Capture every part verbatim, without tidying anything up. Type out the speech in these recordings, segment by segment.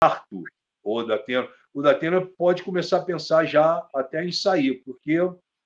quarto, o Datena, o Datena pode começar a pensar já até em sair, porque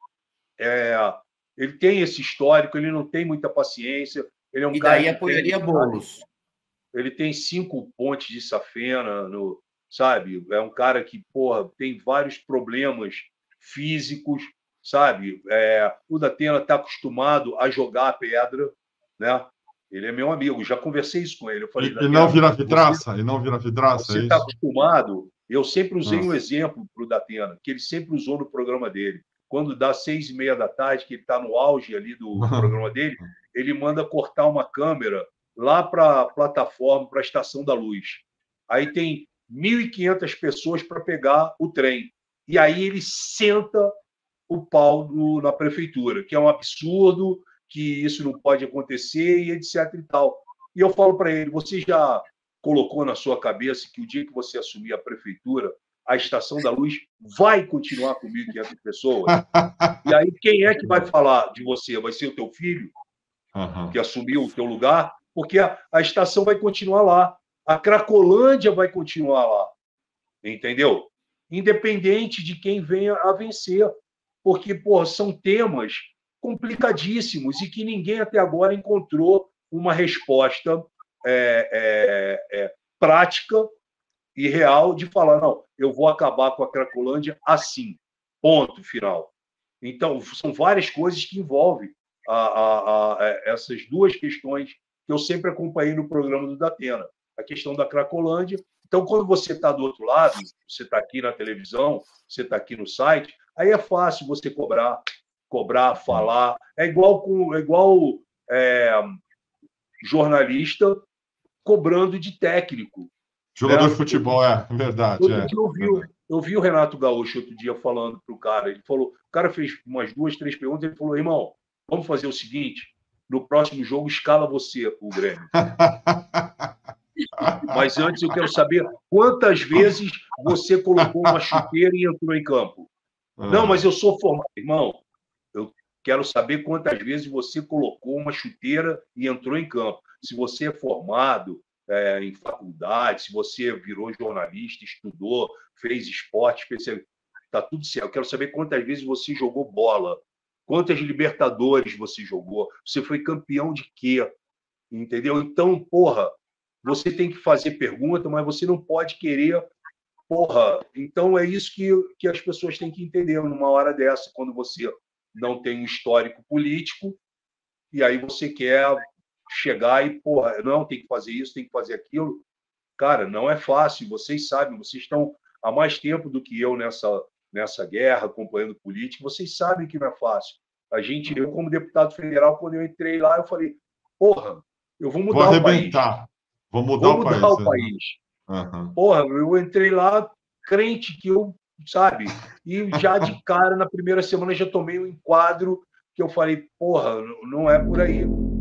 é, ele tem esse histórico, ele não tem muita paciência, ele é um E cara daí que apoiaria tem, Boulos. ele tem cinco pontes de safena, no, sabe? É um cara que, porra, tem vários problemas físicos, sabe? É, o Datena está acostumado a jogar a pedra, né? Ele é meu amigo, já conversei isso com ele. Eu falei, E, e não Datena, vira você vidraça? E não vira vidraça, você é está isso? acostumado. Eu sempre usei Ah. um exemplo para o Datena, que ele sempre usou no programa dele. Quando dá seis e meia da tarde, que ele está no auge ali do programa dele, ele manda cortar uma câmera lá para a plataforma, para a Estação da Luz. Aí tem mil e quinhentas pessoas para pegar o trem. E aí ele senta o pau no, na prefeitura, que é um absurdo, que isso não pode acontecer, e etc e tal. E eu falo para ele, você já colocou na sua cabeça que o dia que você assumir a prefeitura, a Estação da Luz vai continuar com mil e quinhentas pessoas? E aí quem é que vai falar de você? Vai ser o teu filho, Uhum. que assumiu o teu lugar? Porque a, a estação vai continuar lá. A Cracolândia vai continuar lá. Entendeu? Independente de quem venha a vencer. Porque, porra, são temas complicadíssimos e que ninguém até agora encontrou uma resposta é, é, é, prática e real de falar, não, eu vou acabar com a Cracolândia assim, ponto final. Então, são várias coisas que envolvem a, a, a, essas duas questões que eu sempre acompanhei no programa do Datena. A questão da Cracolândia. Então, quando você está do outro lado, você está aqui na televisão, você está aqui no site, aí é fácil você cobrar, cobrar, falar. É igual com, é igual é, jornalista cobrando de técnico. Jogador Né? de futebol, é verdade. Outro É, dia eu vi, eu vi o Renato Gaúcho outro dia falando para o cara. Ele falou, o cara fez umas duas, três perguntas, ele falou, irmão, vamos fazer o seguinte, no próximo jogo escala você o Grêmio. Mas antes eu quero saber quantas vezes você colocou uma chuteira e entrou em campo. Não, mas eu sou formado. Irmão, eu quero saber quantas vezes você colocou uma chuteira e entrou em campo. Se você é formado é, em faculdade, se você virou jornalista, estudou, fez esporte, especial, está tudo certo. Eu quero saber quantas vezes você jogou bola, quantas Libertadores você jogou, você foi campeão de quê? Entendeu? Então, porra, você tem que fazer pergunta, mas você não pode querer. Porra, então é isso que, que as pessoas têm que entender numa hora dessa, quando você não tem um histórico político, e aí você quer chegar e, porra, não, tem que fazer isso, tem que fazer aquilo. Cara, não é fácil, vocês sabem, vocês estão há mais tempo do que eu nessa, nessa guerra, acompanhando política, vocês sabem que não é fácil. A gente, eu como deputado federal, quando eu entrei lá, eu falei, porra, eu vou mudar vou o país. Vou mudar vou o mudar país. o país. Uhum. Porra, eu entrei lá crente que eu, sabe? E já de cara, na primeira semana, já tomei um enquadro que eu falei, porra, não é por aí.